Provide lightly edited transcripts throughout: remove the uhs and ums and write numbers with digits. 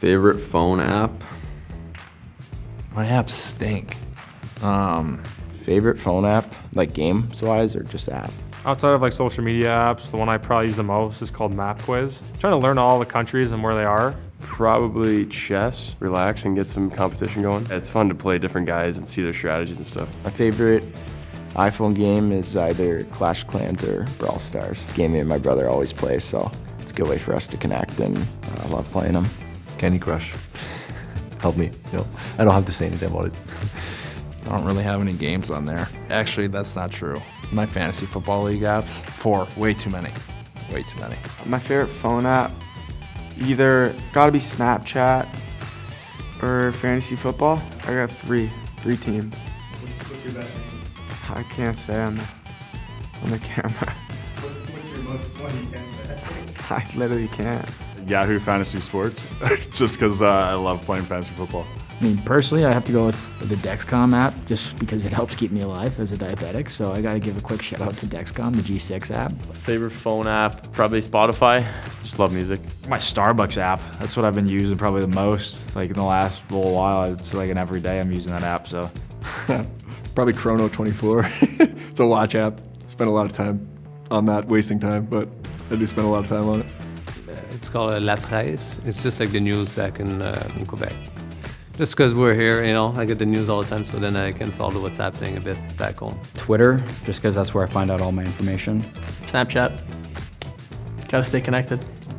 Favorite phone app? My apps stink. Favorite phone app, like games-wise or just app? Outside of like social media apps, the one I probably use the most is called MapQuiz. Trying to learn all the countries and where they are. Probably chess, relax and get some competition going. It's fun to play different guys and see their strategies and stuff. My favorite iPhone game is either Clash of Clans or Brawl Stars. It's a game me and my brother always play, so it's a good way for us to connect, and I love playing them. Candy Crush. Help me, I don't have to say anything about it. I don't really have any games on there. Actually, that's not true. My fantasy football league apps, 4, way too many. Way too many. My favorite phone app, either gotta be Snapchat or fantasy football. I got three teams. What's your best name? I can't say on the camera. What's your most one you can say? I literally can't. Yahoo Fantasy Sports, just because I love playing fantasy football. I mean, personally, I have to go with the Dexcom app just because it helps keep me alive as a diabetic. So I got to give a quick shout out to Dexcom, the G6 app. Favorite phone app, probably Spotify. Just love music. My Starbucks app, that's what I've been using probably the most, like in the last little while. It's like an everyday I'm using that app, so. Probably Chrono 24. It's a watch app. Spend a lot of time on that, wasting time, but I do spend a lot of time on it. It's called La Presse. It's just like the news back in Quebec. Just because we're here, I get the news all the time, so then I can follow what's happening a bit back home. Twitter, just because that's where I find out all my information. Snapchat. Gotta stay connected.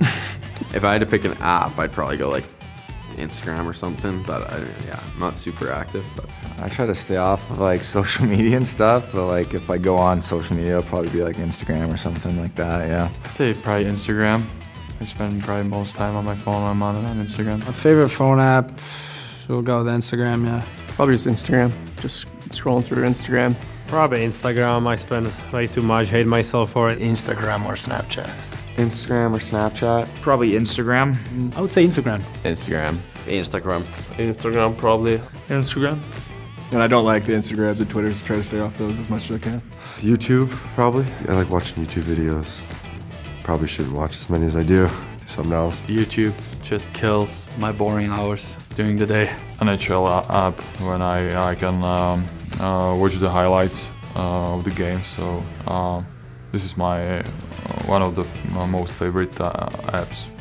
If I had to pick an app, I'd probably go like Instagram or something, but I'm not super active. But I try to stay off of like social media and stuff, but like if I go on social media, it'll probably be like Instagram or something like that, yeah. I'd say probably Instagram. I spend probably most time on my phone when I'm on it on Instagram. My favorite phone app, we'll go with Instagram, yeah. Probably just Instagram. Just scrolling through Instagram. Probably Instagram. I spend way too much, hate myself for it. Instagram or Snapchat. Instagram or Snapchat. Probably Instagram. I would say Instagram. Instagram. Instagram, probably. Instagram. And I don't like the Instagram, the Twitters, try to stay off those as much as I can. YouTube, probably. I like watching YouTube videos. Probably shouldn't watch as many as I do. Do something else. YouTube just kills my boring hours during the day. NHL app when I can watch the highlights of the game. So this is my one of the most favorite apps.